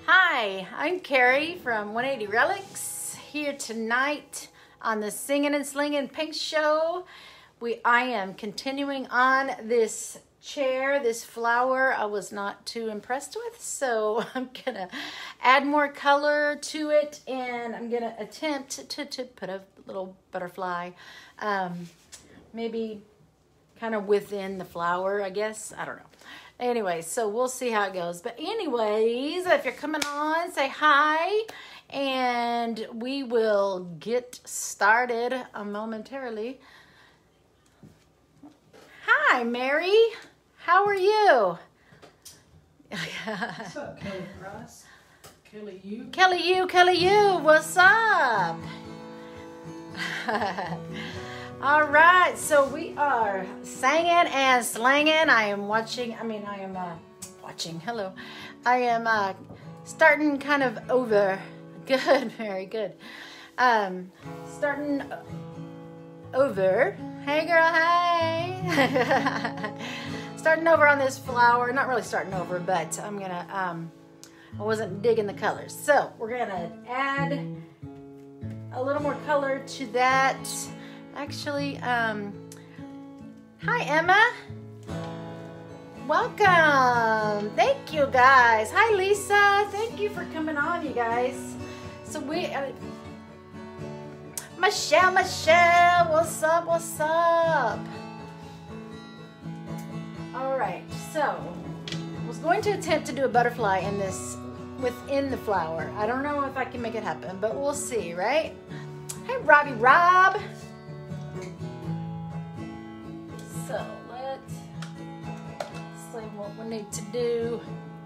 Hi, I'm Carrie from 180 Relics, here tonight on the Singing and Slinging Pink Show. I am continuing on this chair, this flower I was not too impressed with, so I'm gonna add more color to it, and I'm gonna attempt to put a little butterfly, maybe kind of within the flower, I guess. I don't know. Anyway, so we'll see how it goes. But anyways, if you're coming on, say hi, and we will get started momentarily. Hi, Mary. How are you? What's up, Kelly Price? Kelly you? Kelly you. What's up? All right, so we are singing and slanging. I am starting kind of over. Good, very good. Starting over. Hey, girl, hey. Starting over on this flower. Not really starting over, but I'm gonna, I wasn't digging the colors. So we're gonna add a little more color to that. Actually, hi Emma. Welcome. Thank you guys. Hi Lisa. Thank you for coming on, you guys. So Michelle, what's up? All right, so I was going to attempt to do a butterfly in this within the flower. I don't know if I can make it happen, but we'll see, right? Hey, Rob. So let's see what we need to do.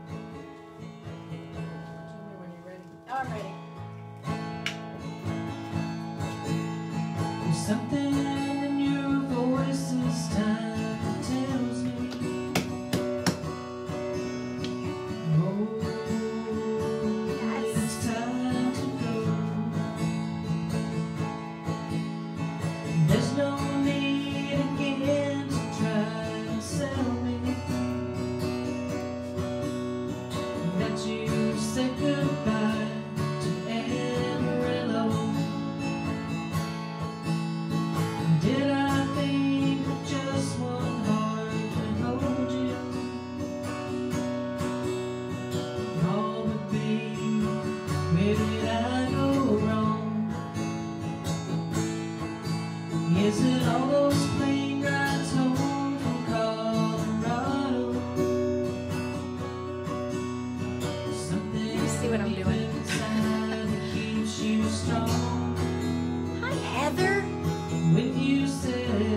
Tell me when you're ready. Oh, I'm ready. There's something in your voice this time that tells me, oh, it's time to go. There's no need again to try and sell me that you said goodbye to Amarillo. Did I think that just one heart could hold you? Oh, but baby, where did I go wrong? Is it all those plane rides home from Colorado? Something see what I'm doing. inside that keeps you strong. Hi, Heather. When you said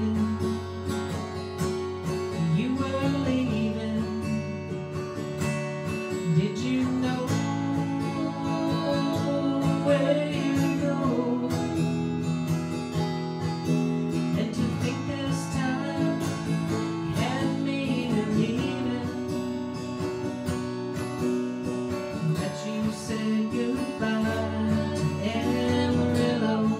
you were leaving, did you know where you go? And to think this time had me believing that you said goodbye to Amarillo.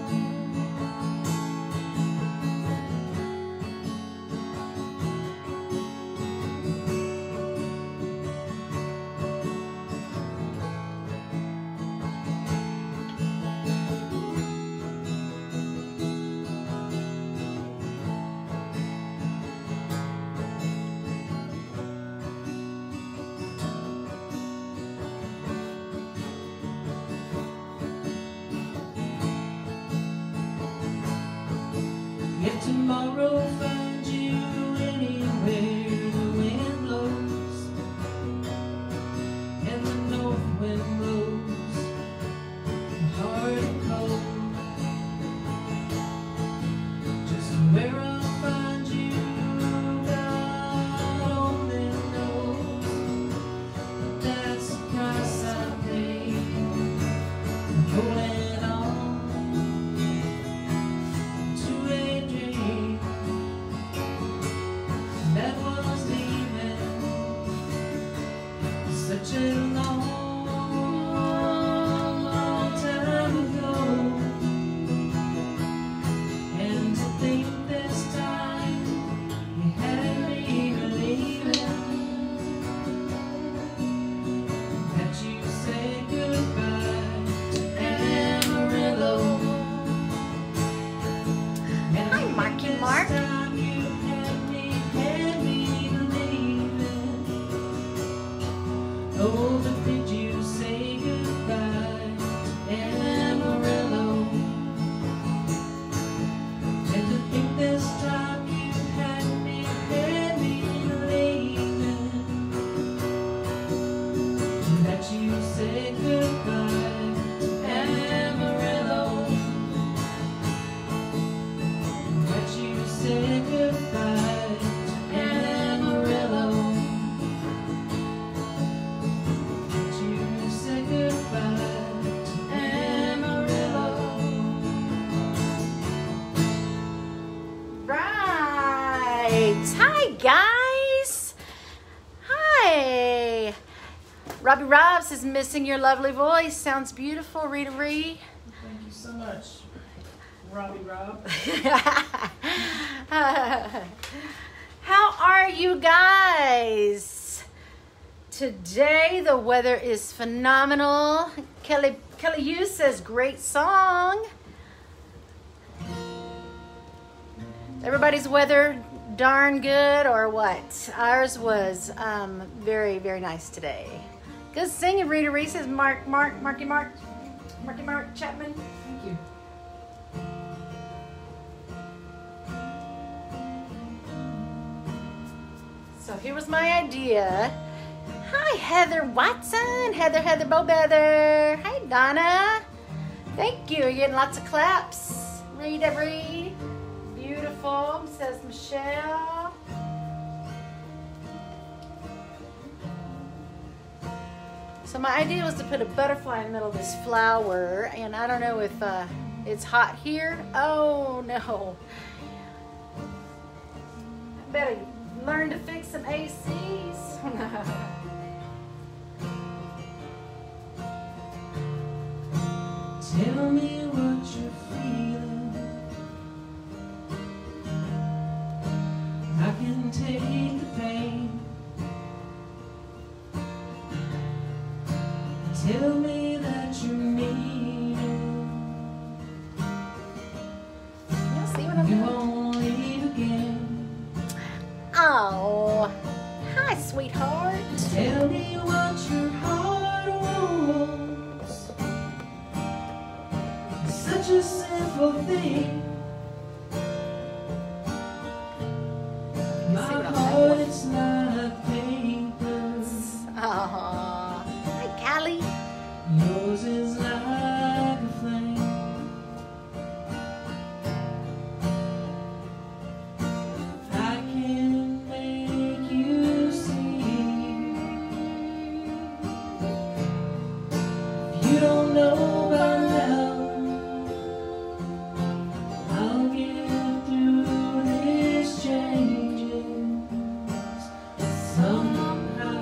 If tomorrow finds you anywhere the wind blows and the north wind blows hard and cold, just where I'll find you, God only knows. But that's the price I pay for holding on to a dream that was leaving such a long, long time ago. And to think this time you had me believing that you said Oh, but did you say goodbye to Amarillo? And to think this time you had me barely leaving, that you said goodbye to Amarillo, that you said goodbye to Amarillo, that you said goodbye to Amarillo. Right. Hi, guys. Hi. Robbie Robs is missing your lovely voice. Sounds beautiful, Rita Ree. Thank you so much, Robbie Rob. How are you guys? Today the weather is phenomenal. Kelly Yu says great song. Everybody's weather darn good or what? Ours was very, very nice today. Good singing, Rita Ree says Marky Mark Chapman. Thank you. So here was my idea. Hi, Heather Watson. Heather Bobether. Hi, Donna. Thank you. You're getting lots of claps. Rita Ree. Beautiful, says Michelle. So my idea was to put a butterfly in the middle of this flower, and I don't know if it's hot here. Oh no. I better learn to fix some ACs. Tell me what you're feeling. I can take the pain. Tell me that you're meaning. You'll see what I'm You doing. won't leave again. Oh, hi, sweetheart. Tell me what your heart wants. It's such a simple thing. My see what I'm heart, it's like paper. Aw. Hi, Callie. Yours is like a flame. I can make you see. If you don't know by now, I'll get through this changes somehow.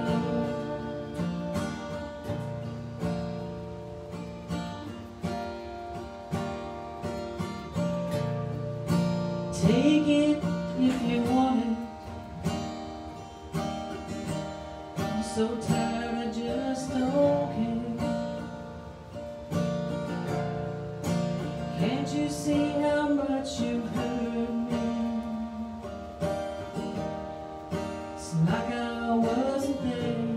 Take it if you want it. I'm so tired, I just don't care. Can't you see how much you've hurt me? It's like I wasn't there.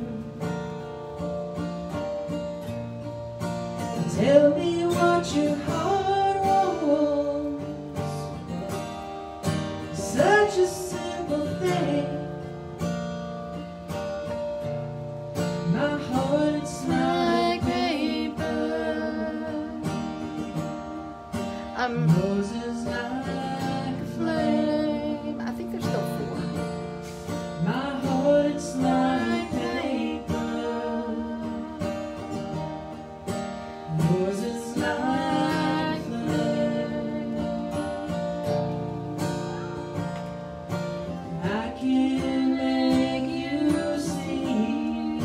Tell me what your heart wants. Such a simple thing. My heart, it's like paper. Yours is like a flame. I think there's still 4. My heart, it's like paper. Yours is like flame. I can make you see.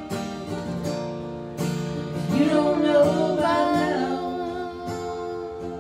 If you don't know by now,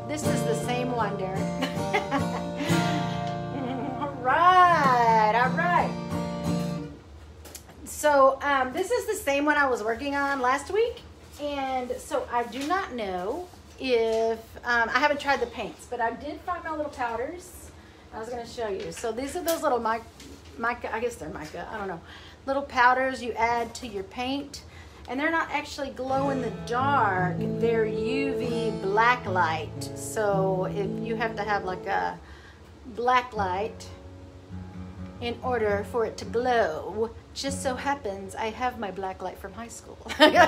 This is the same one, Derek. All right, all right. So this is the same one I was working on last week. And so I do not know if, I haven't tried the paints, but I did find my little powders. I was going to show you. So these are those little mica, I guess they're mica, I don't know. Little powders you add to your paint. And they're not actually glow in the dark, they're UV black light. So if you have to have like a black light in order for it to glow. Just so happens I have my black light from high school.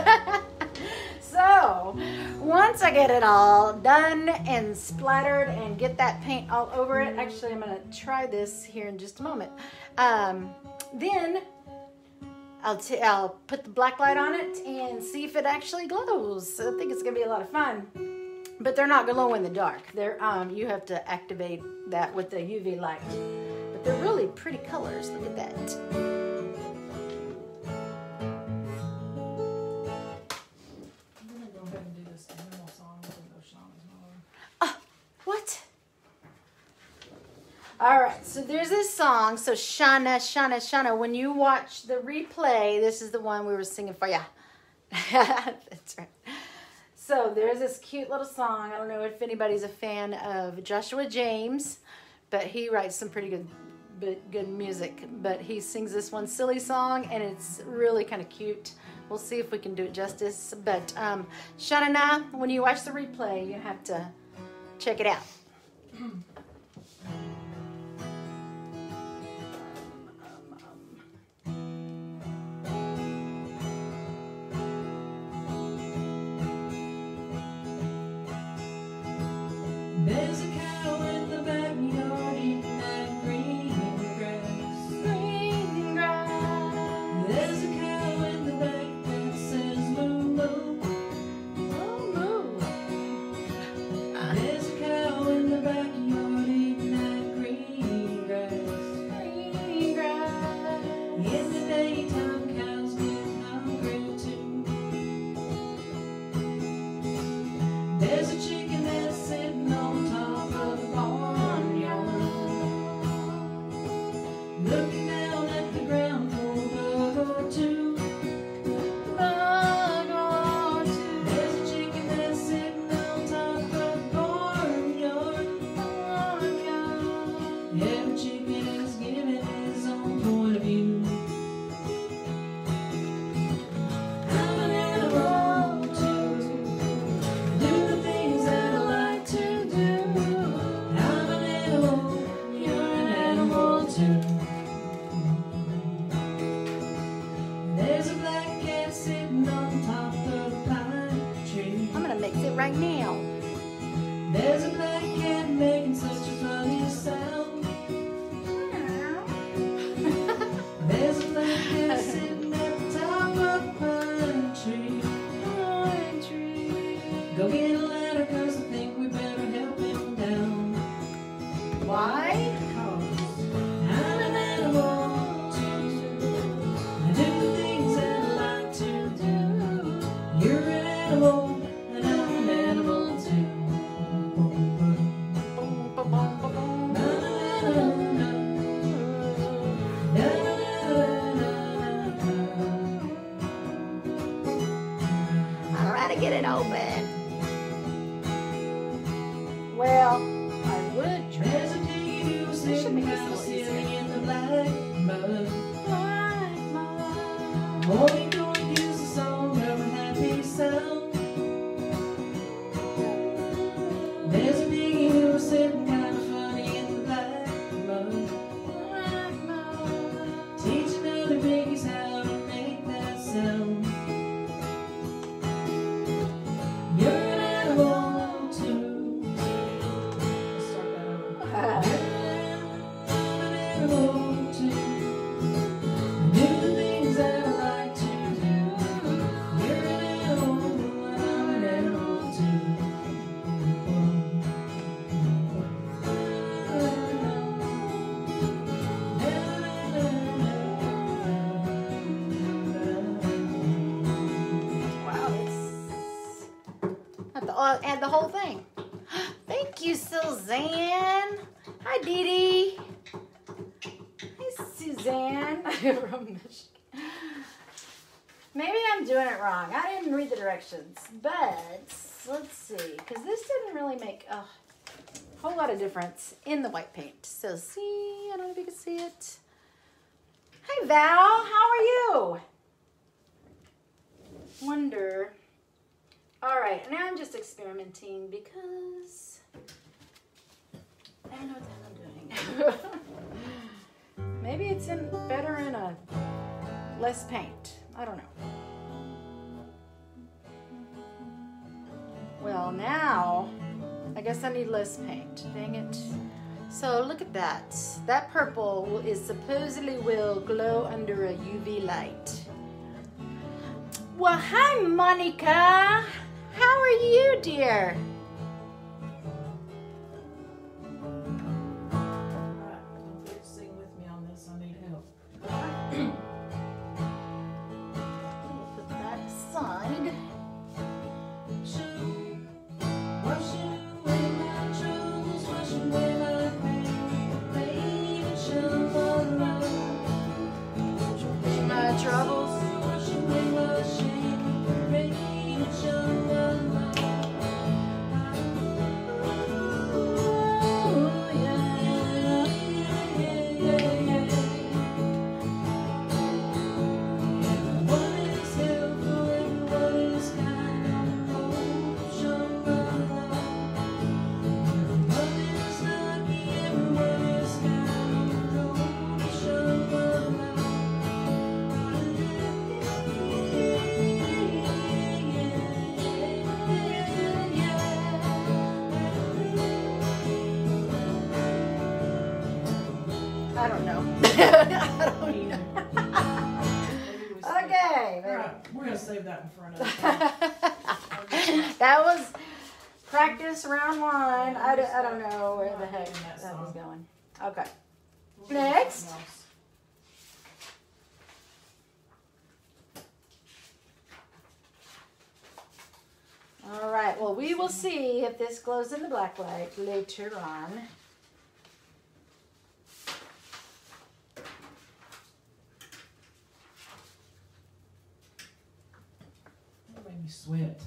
So once I get it all done and splattered and get that paint all over it, actually I'm gonna try this here in just a moment. Then I'll put the black light on it and see if it actually glows. I think it's gonna be a lot of fun. But they're not glow in the dark. They're you have to activate that with the UV light. But they're really pretty colors. Look at that. What? All right, so there's this song. So Shana, Shana, Shana. When you watch the replay, this is the one we were singing for you. That's right. So there's this cute little song. I don't know if anybody's a fan of Joshua James, but he writes some pretty good music. But he sings this one silly song, and it's really kind of cute. We'll see if we can do it justice. But Shana, when you watch the replay, you have to check it out. There's a cow in the backyard eating that green grass. Green grass. There's a cow in the back that says moo moo. Moo moo. There's a cow in the backyard eating that green grass. Green grass. In the daytime, cows get hungry too. There's a chicken that's sitting on top of the barnyard, looking down at the ground for a bug or two. Bug or two. There's a chicken that's sitting on top of the barnyard. Every chicken is giving his own point of view. I'm an animal too. I do the things that I like to do. I'm an animal, you're an animal too. There's a black cat sitting on top of a pine tree. I'm gonna mix it right now. There's a black cat making such a funny sound. There's a black cat sitting at the top of a pine tree. Pine tree. Go get a ladder, 'cause I think we better help him down. Why? I'm an animal too. I do the things that I like to do. You're an animal, and I'm an animal too. Boom, ba, boom, ba, boom. All right, to get it open. Well, I would try. There's a piggy who was Should sitting make this a out little sitting easier. in the black mud. All he doing is a song of a happy sound. There's a piggy who was sitting kind of funny in the black mud, teaching other piggies how to make that sound. You're an animal too. Let's start that over. I'm an animal too. I do the things that I like to do. You're an animal, and I'm an animal too. Wow, it's. Have to add the whole thing. There Thank you, Suzanne. Hi, Dee Dee. Hi, Suzanne from Michigan. Maybe I'm doing it wrong. I didn't read the directions, but let's see, because this didn't really make a whole lot of difference in the white paint. So see, I don't know if you can see it. Hi, Val. How are you? Wonder. All right, now I'm just experimenting because I don't know what the hell I'm doing. Maybe it's better in a less paint. I don't know. Well, now I guess I need less paint. Dang it. So look at that. That purple is supposedly will glow under a UV light. Well, hi, Monica. How are you, dear? Alright, don't forget to sing with me on this. I need help. We'll put that aside. Washing away my troubles, washing away my pain, rain and show all around. My troubles. Washing away my shame, rain and show all around. Oh, yeah, yeah, yeah, yeah. Everyone is helpful, everyone is kind on the road, show my love. Everyone is lucky, everyone is kind on the road, show my love. I don't know. I don't Me know. neither. Okay. Alright, we're gonna save that in front of us. That was practice round one. I don't know where the heck that was going. Okay. Next. All right. Well, we will see if this glows in the black light later on. That made me sweat.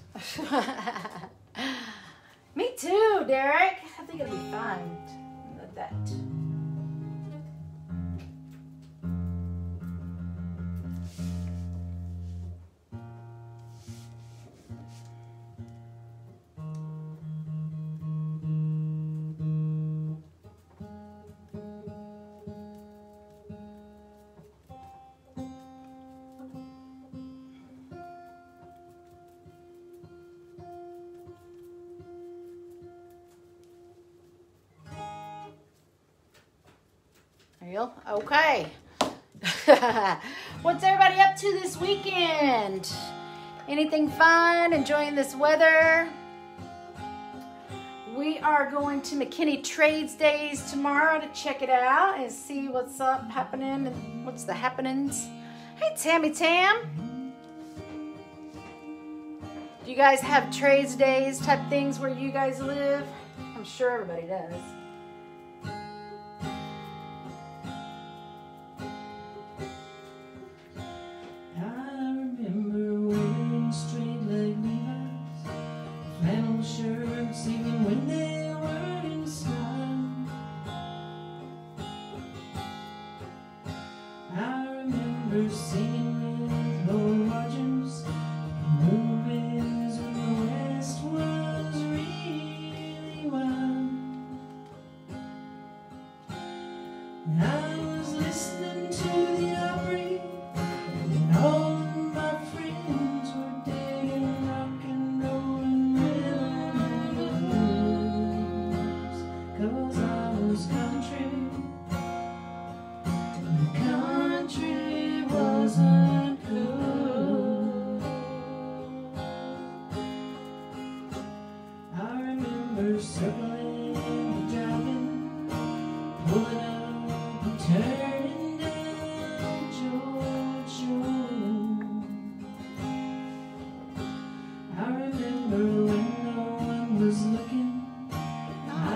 Me too, Derek. I think it'll be fun. Let that. Real? Okay. What's everybody up to this weekend? Anything fun? Enjoying this weather? We are going to McKinney Trades Days tomorrow to check it out and see what's up happening and what's the happenings. Hey, Tammy Tam. Do you guys have trades days type things where you guys live? I'm sure everybody does. I remember wearing straight leg Levi's, flannel shirts even when they weren't in style. I remember singing with Lord Rogers, movies when the West was really wild. I was listening to the Opry, and all of my friends were digging rock and roll and rhythm and blues. 'Cause I was country, and country wasn't cool. I remember circling and driving, pulling up and turning down George Road. I remember when no one was looking, I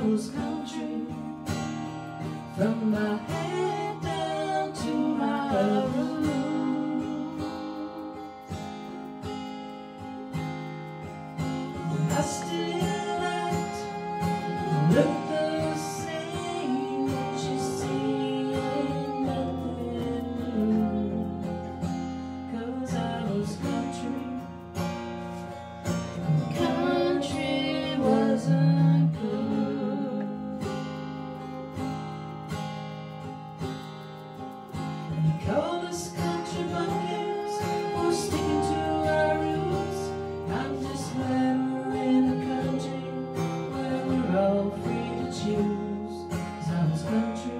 was country from my head down to my roof. I still act, look the same, but you see ain't nothing new. 'Cause I was country, country wasn't cool. They call us country bumpkins for sticking to our roots. I'm just glad we're in a country where we're all free to choose. 'Cause I was country,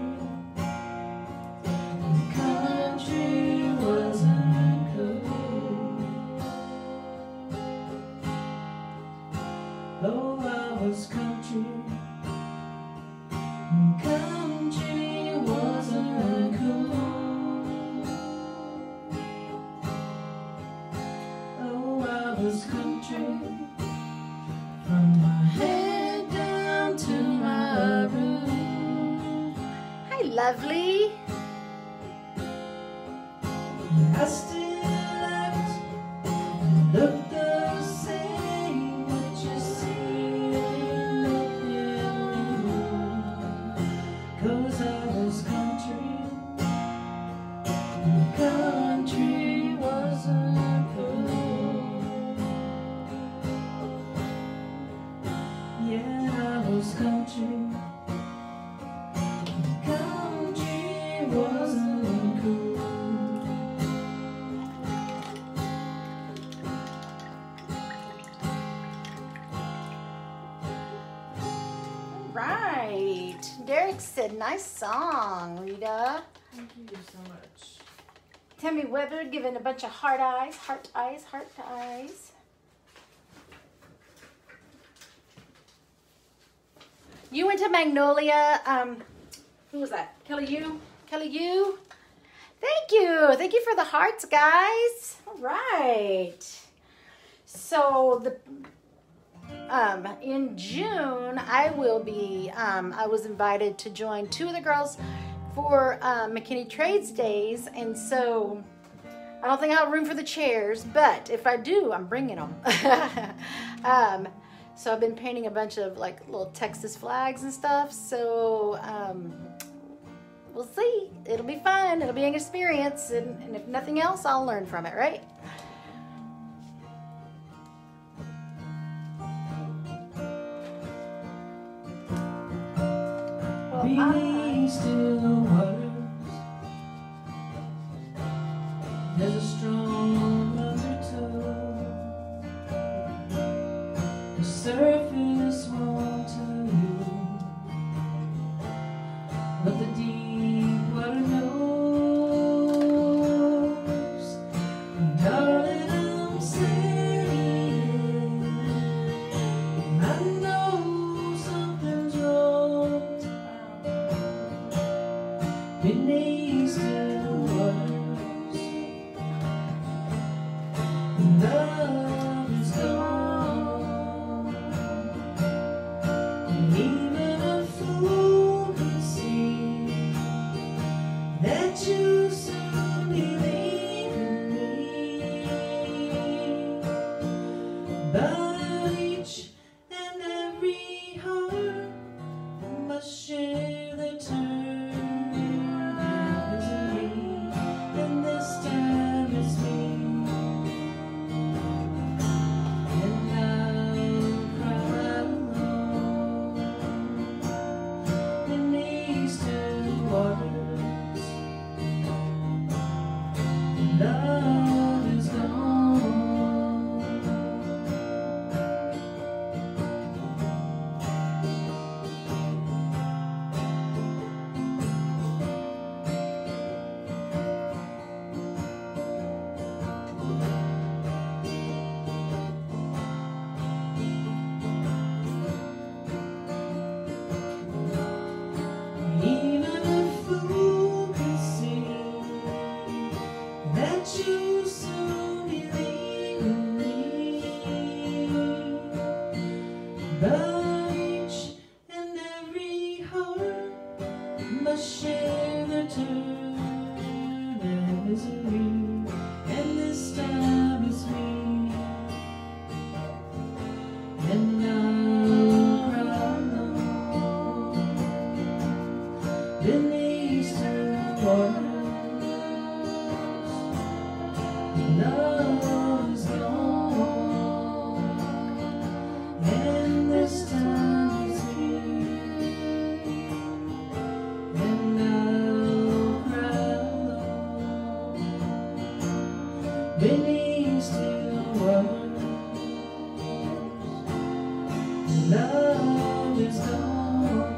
and country wasn't cool. Oh, I was country, and country wasn't cool. Oh, I was country from my head down to my roof. Hi, lovely. I still act and look the same, but you see ain't nothing new. 'Cause I was country, and country wasn't cool. Yeah, I was country, and country wasn't cool. Right. Derek said, nice song, Rita. Thank you so much. Tammy Weber giving a bunch of heart eyes, heart eyes, heart eyes. You went to Magnolia. Who was that? Kelly, you? Kelly, you? Thank you. Thank you for the hearts, guys. All right. So in June, I will be, I was invited to join two of the girls for McKinney Trades Days, and so I don't think I'll have room for the chairs, but if I do, I'm bringing them. So I've been painting a bunch of like little Texas flags and stuff, so we'll see. It'll be fun. It'll be an experience, and if nothing else, I'll learn from it, right? Beneath still waters, there's a strong undertow. The surface won't tell you what the deep water knows. And darling, I'm saying, I know something's wrong. Beneath still waters, love is gone. And even a fool can see that you soon believe in me. But each and every heart must share their turn. And this time it's me, and I'll cry alone in these two waters. Love is gone. Even a fool can see that you soon believe in me. But each and Love is gone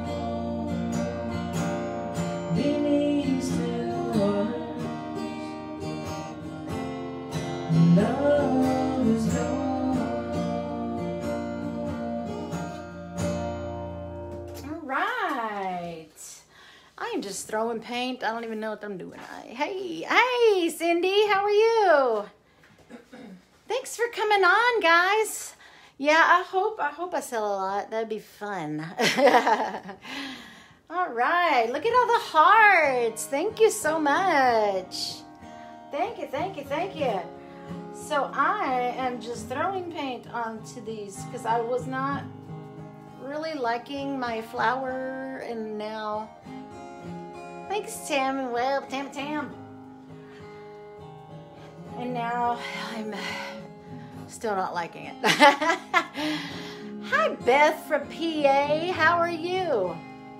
beneath still waters. Love is gone. All right. I am just throwing paint. I don't even know what I'm doing. Hey, Cindy, how are you? Thanks for coming on, guys. Yeah, I hope I sell a lot. That'd be fun. All right, look at all the hearts. Thank you so much. Thank you. So I am just throwing paint onto these because I was not really liking my flower, and now, thanks, Tam. Well, Tam. And now I'm still not liking it. Hi, Beth from PA. How are you?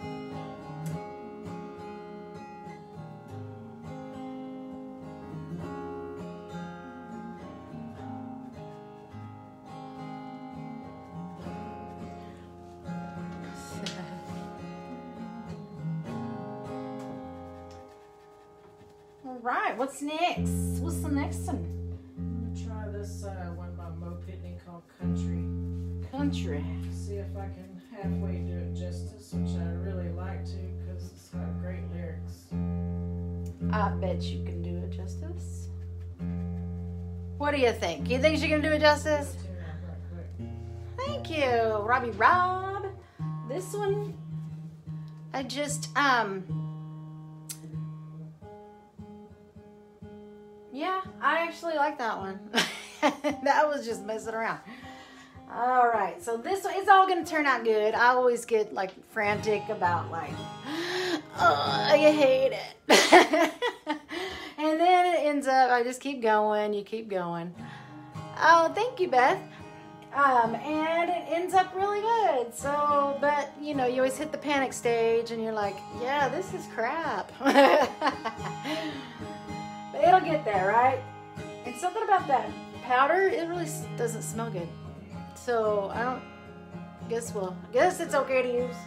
All right, what's next? What's the next one? I'm gonna try this one by Mo Pitney called Country. Country. See if I can halfway do it justice, which I really like to because it's got great lyrics. I bet you can do it justice. What do you think? You think she can do it justice? Tune out right quick. Thank you, Robbie Rob. This one, I just, yeah, I actually like that one. That was just messing around. All right, so this one, it's all gonna turn out good. I always get like frantic about like, oh, I hate it. And then it ends up, I just keep going, you keep going. Oh, thank you, Beth. And it ends up really good. So, but you know, you always hit the panic stage and you're like, yeah, this is crap. But it'll get there, right? And something about that powder, it really doesn't smell good. So I guess it's okay to use.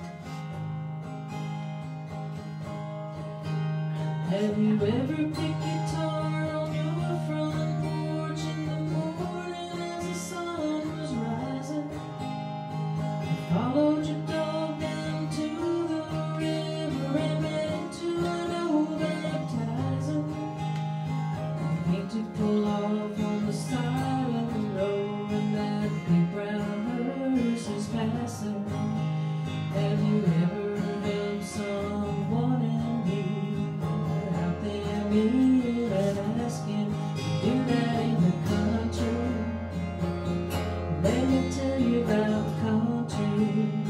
Have you ever picked guitar on your front porch in the morning as the sun was rising? Followed your dog down to the river and ran to an old baptizing. Hate to pull off on the side of the road when that big brown hearse is passing. Have you ever held someone in you out there meeting and asking to do that in the country? Let me tell you about country.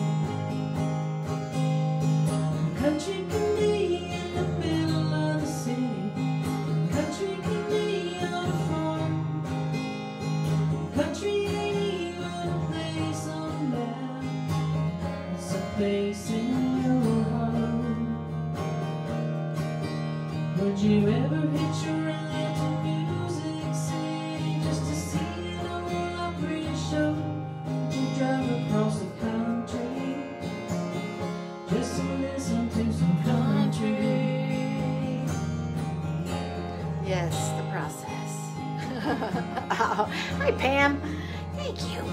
Country can be in the middle of the city. Country can be on a farm. Country ain't even a place on the map. It's a place in your heart. Would you ever hitch a ride to Music City just to see an old Opry show? Would you drive across the country just to listen to some country? Yes, the process. Oh, hi, Pam. Thank you.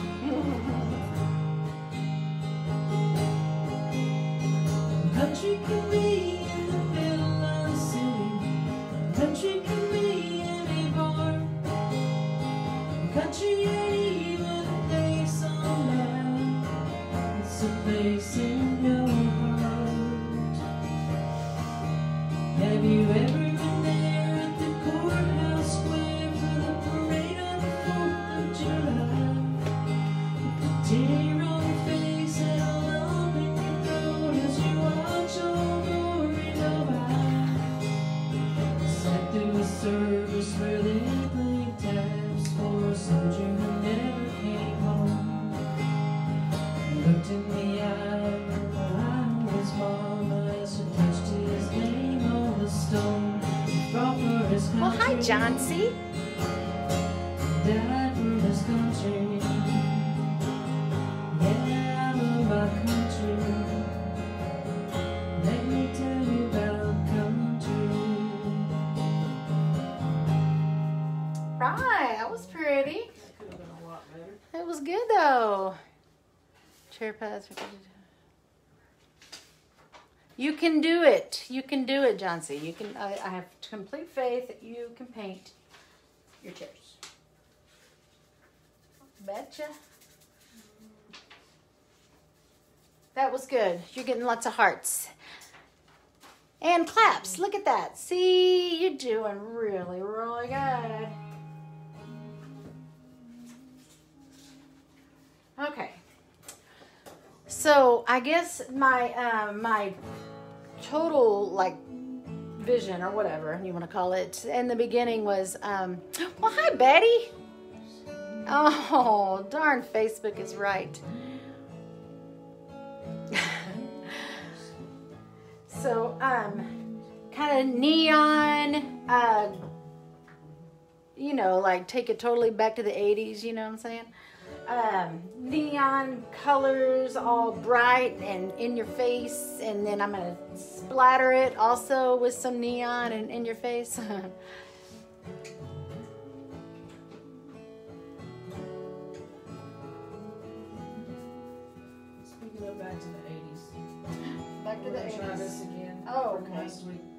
Country can be in the middle of the city. Country can be any bar. Country ain't even a place on land. It's a place in your heart. Have you ever been there at the courthouse square for the parade on the 4th of July? With the tear on your face and a lump in your throat as you watch old glory go by. Sat through a service where they played taps for a soldier who never came home. Looked in the eye while I was mama as she touched his name on the stone. He fought for his country. Well, hi, John C. Died for his country. Yeah, I love go. Chair pads. You can do it. You can do it, John C. You can. I have complete faith that you can paint your chairs. Betcha. That was good. You're getting lots of hearts. And claps. Look at that. See, you're doing really, really good. Okay. So I guess my my total like vision or whatever you want to call it in the beginning was well, hi Betty. Oh, darn, Facebook is right. So kind of neon, you know, like take it totally back to the 80s, you know what I'm saying? Neon colors, all bright and in your face, and then I'm gonna splatter it also with some neon and in your face. Let's pick it up back to the 80s. Back to We're the gonna try 80s. this again. Oh, from okay. last week.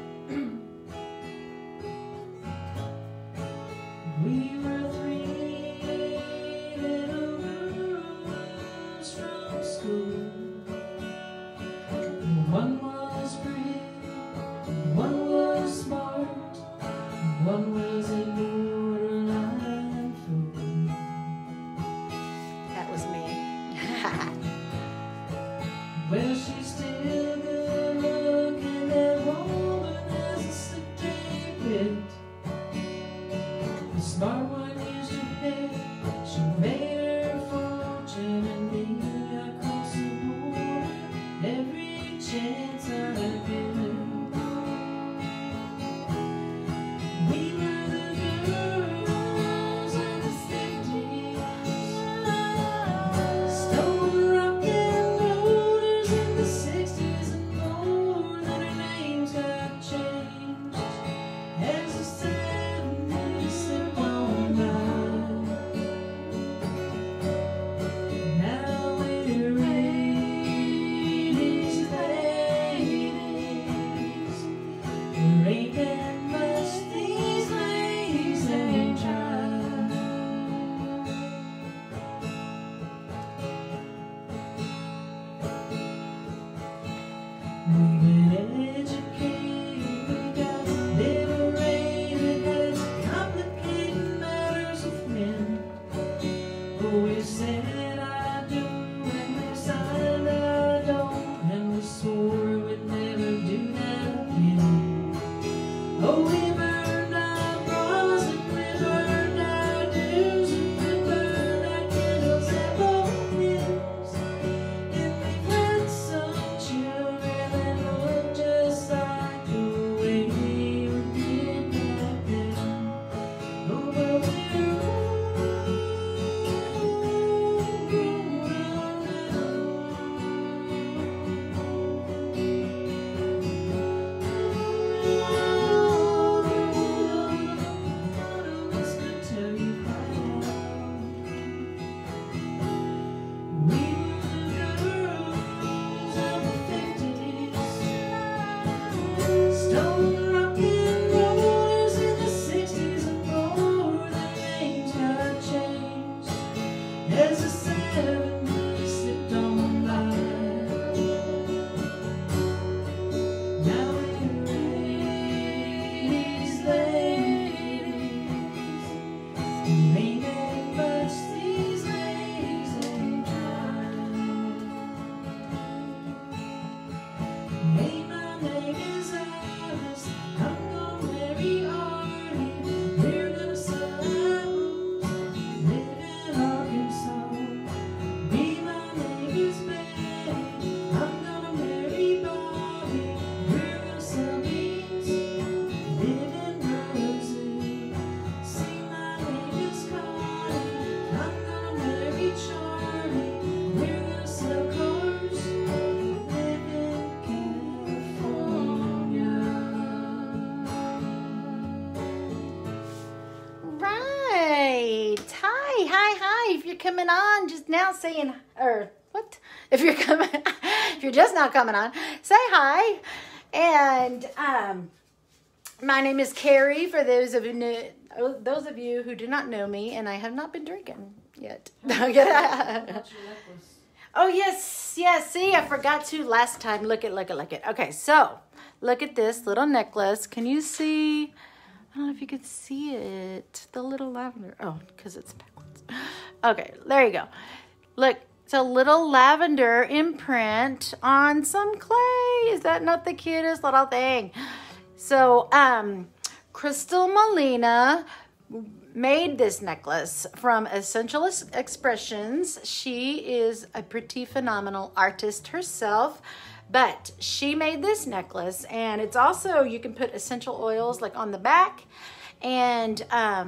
We were three little girls from school. One was pretty, one was smart, one was a borderline fool. That was me. Well, she's still good looking, that woman has a sick bit. The smart one used her head, she made her fortune, and me, I crossed the border every chance I get. We were the girls of the 50s, stole rock and rollers in the 60s and more. Then her names got changed as the 70s slipped on by. Now we're 80s ladies. There ain't that much these ladies ain't tried. We've been educated, we got liberated, as complicated matters of men. Oh, we said I do, and we signed I don't, and we swore we'd never do that again. Oh, we burned our bras, and we burned our dues, and we burned our candles at both ends. And we've had some children that look just like the way we did back then. Oh, but we're stone rock and rollers in the 60s and more. The names got changed as the 70s slipped on by. Now we're 80s ladies. There ain't that much these ladies ain't tried. Hey, my name is Alice. I'm gonna marry Artie. We're gonna sell apples, live in Arkansas. Be coming on just now saying, or what? If you're coming, if you're just not coming on, say hi. And my name is Carrie. For those of you who do not know me, and I have not been drinking yet. Oh, yes. See, I forgot to last time. Look it. Okay, so look at this little necklace. Can you see? I don't know if you can see it. The little lavender. Oh, because it's backwards. Okay, there you go. Look, it's a little lavender imprint on some clay. Is that not the cutest little thing? So, Crystal Molina made this necklace from Essential Expressions. She is a pretty phenomenal artist herself, but she made this necklace, and it's also, you can put essential oils like on the back, and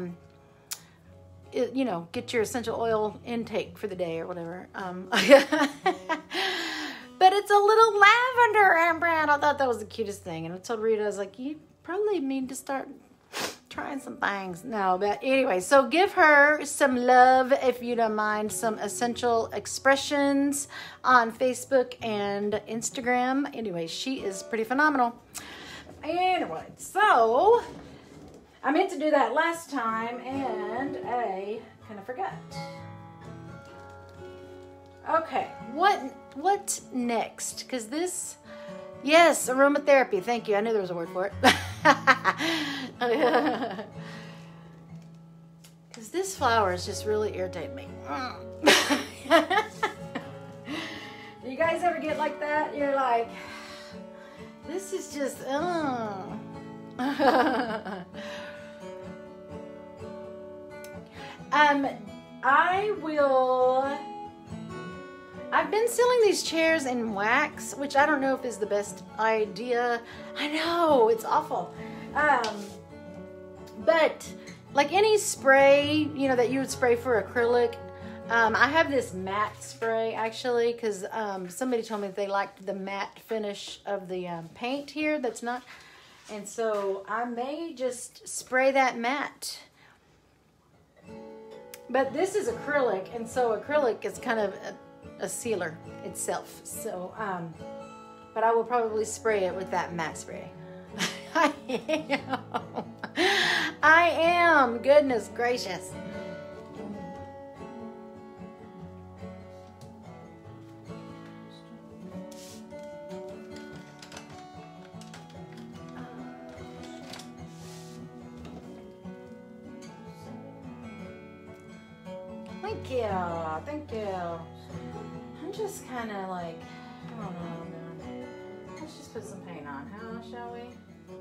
you know, get your essential oil intake for the day or whatever. But it's a little lavender imprint. I thought that was the cutest thing, and I told Rita, I was like, you probably need to start trying some things. No, but anyway, so give her some love if you don't mind. Some Essential Expressions on Facebook and Instagram. Anyway, she is pretty phenomenal. Anyway, so I meant to do that last time and I kind of forgot. Okay, what next? Because this, yes, aromatherapy. Thank you. I knew there was a word for it. Because this flower is just really irritating me. You guys ever get like that? You're like, this is just, I've been selling these chairs in wax, which I don't know if is the best idea. I know, it's awful. But like any spray, you know, that you would spray for acrylic, I have this matte spray actually, because somebody told me that they liked the matte finish of the paint here. That's not, and so I may just spray that matte. But this is acrylic, and so acrylic is kind of a sealer itself. So, but I will probably spray it with that matte spray. I am. Goodness gracious. Thank you. I'm just kind of like, I don't know. Let's just put some paint on, huh? Shall we?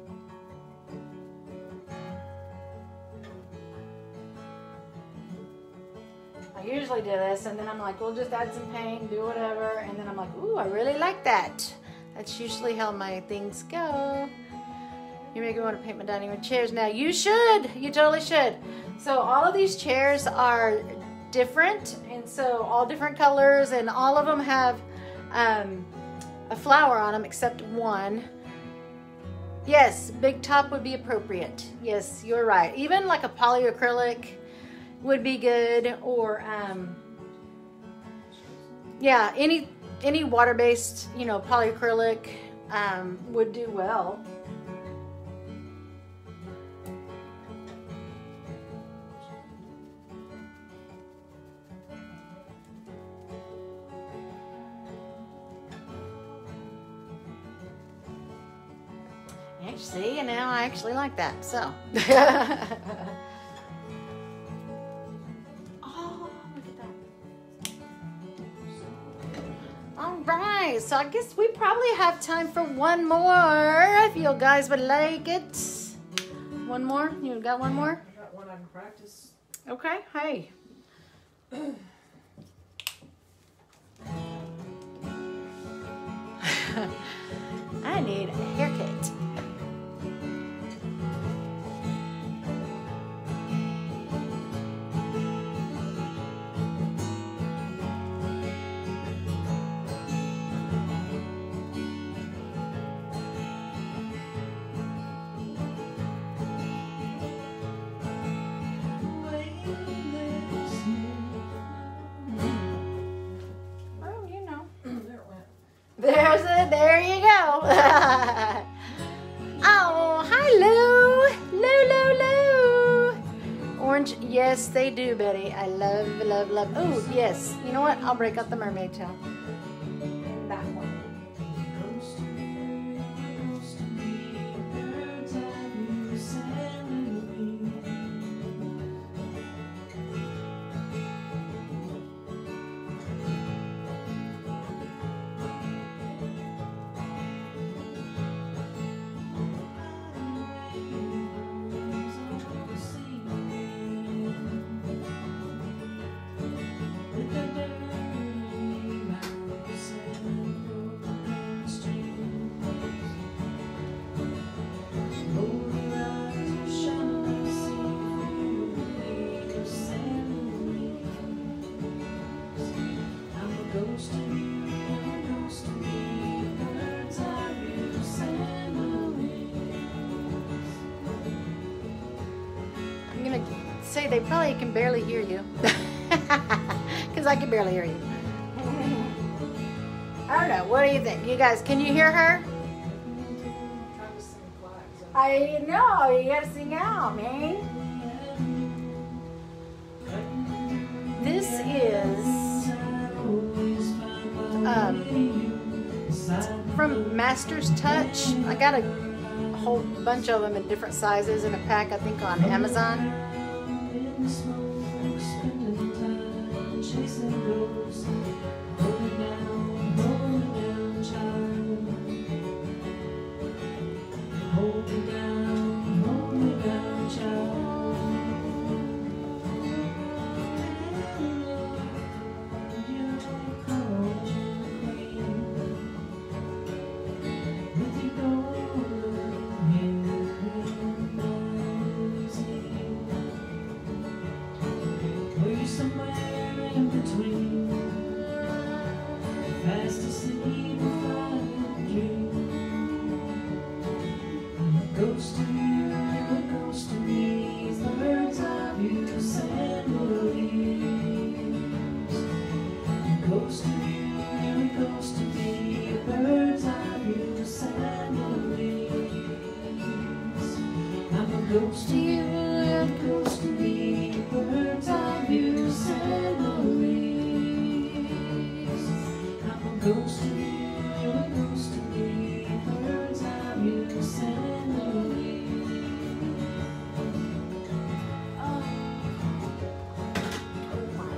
I usually do this, and then I'm like, we'll just add some paint and do whatever, and then I'm like, ooh, I really like that. That's usually how my things go. You make me want to paint my dining room chairs now. You should. You totally should. So all of these chairs are different, and so all different colors, and all of them have a flower on them except one. Yes, big top would be appropriate. Yes, you're right. Even like a polyacrylic would be good, or yeah, any water-based, you know, polyacrylic would do well. See, and now I actually like that, so. Oh, look at that. All right, so I guess we probably have time for one more, if you guys would like it. One more? You got one more? I got one I can practice. Okay, hey. I need a haircut. There's it. There you go. Oh, hi, Lou. Lou. Orange. Yes, they do, Betty. I love. Oh, yes. You know what? I'll break out the mermaid tail. That one. I'm gonna say they probably can barely hear you. Because I can barely hear you. I don't know. What do you think? You guys, can you hear her? I know. You gotta sing out, man. This is from Master's Touch. I got a whole bunch of them in different sizes in a pack, I think, on Amazon. Ghost to you, ghost to me, birds of you, memories. I'm a ghost to you, a ghost to me, birds of you, memories. Oh my.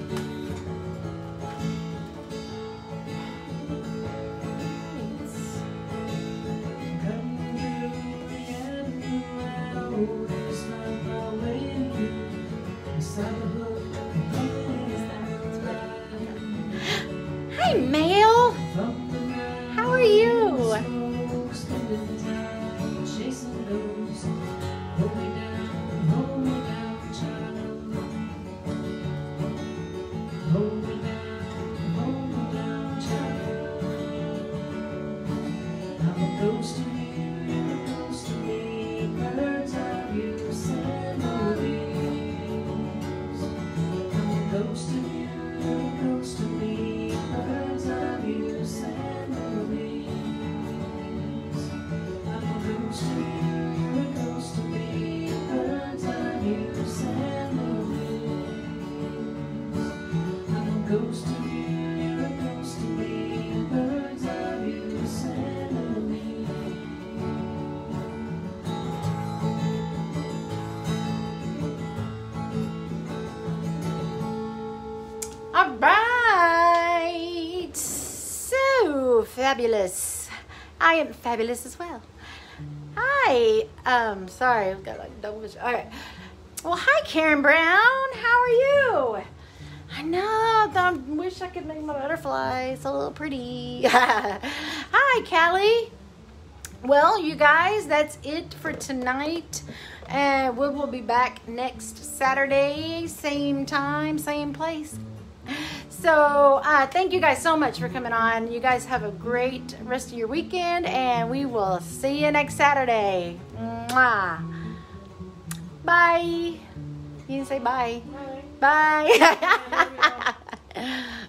Hi, Mail. How are you? Ghost to you, a ghost to me, birds of you, memories. All right, so fabulous. I am fabulous as well. Hi, sorry, I've got like double vision. All right. Well, hi, Karen Brown. How are you? I know. I wish I could make my butterflies a little pretty. Hi, Callie. Well, you guys, that's it for tonight. And we will be back next Saturday, same time, same place. So thank you guys so much for coming on. You guys have a great rest of your weekend, and we will see you next Saturday. Mwah. Bye. You didn't say bye. Bye. Bye.